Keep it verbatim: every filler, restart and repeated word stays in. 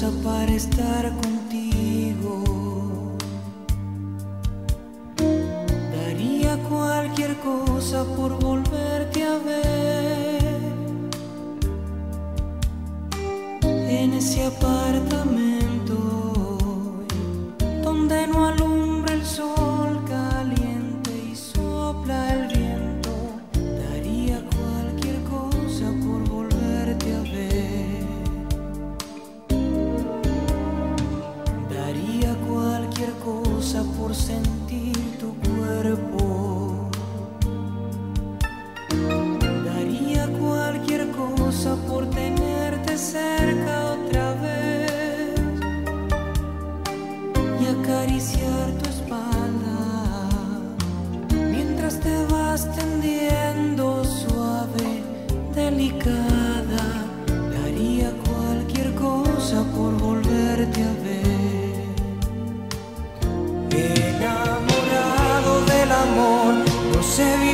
cosa para estar contigo. Daría cualquier cosa por volverte a ver en ese apartamento donde no alumbra el sol caliente y sopla el viento. Daría cualquier cosa por volverte a ver. Daría cualquier cosa por sentir tu cuerpo. Daría cualquier cosa por tenerte cerca otra vez y acariciar tu espalda mientras te vas tendiendo suave, delicada. Daría cualquier cosa por volverte a ver. Enamorado del amor, no sé bien